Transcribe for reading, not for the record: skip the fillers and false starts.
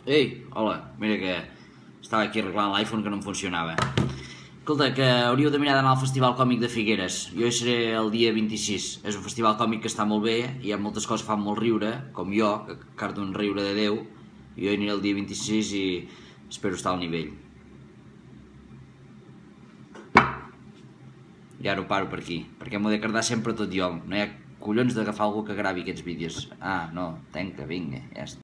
Ei, hola, mira que estava aquí arreglant l'iPhone que no em funcionava. Escolta, que hauríeu de mirar d'anar al Festival Còmic de Figueres. Jo hi seré el dia 26. És un festival còmic que està molt bé, hi ha moltes coses que fan molt riure, com jo, que cardo un riure de Déu. Jo hi aniré el dia 26 i espero estar al nivell. I ara ho paro per aquí, perquè m'ho he de cardar sempre tot jo. No hi ha collons d'agafar algú que gravi aquests vídeos. Ah, no, tenca, vinga, ja està.